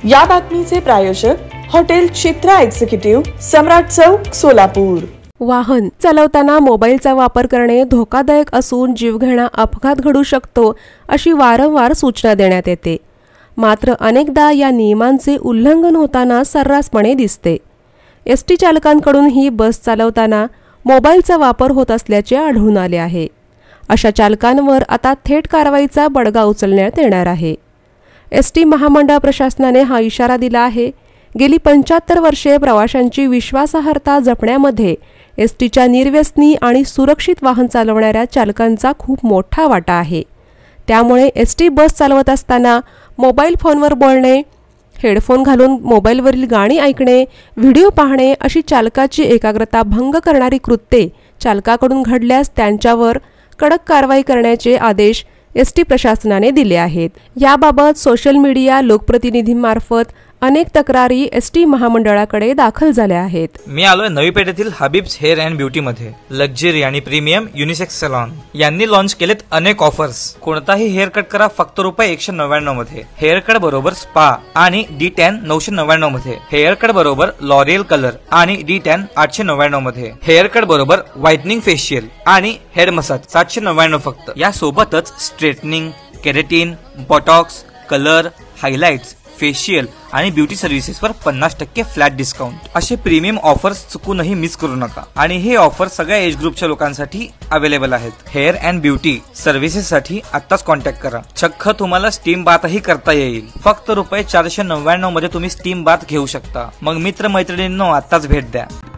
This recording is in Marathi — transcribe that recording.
या बातमीचे प्रायोजक हॉटेल चित्रा एक्झिक्युटिव्ह, सम्राट चौक, सोलापूर। वाहन चालवताना मोबाईलचा वापर करणे धोकादायक असून जीवघेणा अपघात घडू शकतो अशी वारंवार सूचना देण्यात येते। मात्र अनेकदा या नियमांचे उल्लंघन होताना सर्रासपणे दिसते। एसटी चालकांकडून ही बस चालवताना मोबाईलचा वापर होत असल्याचे आढळून आले आहे। अशा चालकांवर आता थेट कारवाईचा बडगा उचलण्यात येणार आहे। एसटी महामंडळ प्रशासनाने हा इशारा दिला आहे। गेली 75 वर्षे प्रवाशांची विश्वासार्हता जपण्यामध्ये एसटीच्या निर्व्यसनी आणि सुरक्षित वाहन चालवणाऱ्या चालकांचा खूप मोठा वाटा आहे। त्यामुळे एसटी बस चालवत असताना मोबाईल फोनवर बोलणे, हेडफोन घालून मोबाईलवरील गाणी ऐकणे, व्हिडिओ पाहणे अशी चालकाची एकाग्रता भंग करणारी कृत्ये चालकाकडून घडल्यास त्यांच्यावर कडक कारवाई करण्याचे आदेश एसटी प्रशासनाने दिले आहेत। याबाबत सोशल मीडिया लोकप्रतिनिधींमार्फत अनेक तक्रारी एसटी महामंडळाकडे दाखल झाल्या आहेत। मी आलोय नवी पेठेतील हबीब्स हेअर अँड ब्युटी मध्ये। लक्झरी आणि प्रीमियम युनिसेक्स सलॉन यांनी लॉन्च केलेत अनेक ऑफर्स। कोणताही हेअर कट करा फक्त ₹199 मध्ये। हेअर कट बरोबर स्पा आणि D10 999 मध्ये। हेअर कट बरोबर लॉरियल कलर आणि D10 899 मध्ये। हेअर कट बरोबर व्हाइटनिंग फेशियल आणि हेड मसाज 799 फक्त। या सोबतच straightening, keratin, botox, colour, highlights, facial आणि ब्युटी सर्व्हिसेसवर 50% फ्लॅट डिस्काउंट। असे प्रीमियम ऑफर्स चुकूनही मिस करू नका। आणि हे ऑफर सगळ्या एज ग्रुपच्या लोकांसाठी अवेलेबल आहेत। हेअर अँड ब्युटी सर्व्हिसेससाठी आत्ताच कॉन्टॅक्ट करा। चक्क तुम्हाला स्टीम बाथही करता येईल। फक्त ₹499 मध्ये तुम्ही स्टीम बाथ घेऊ शकता। मग मित्र मैत्रिणींनो आत्ताच भेट द्या।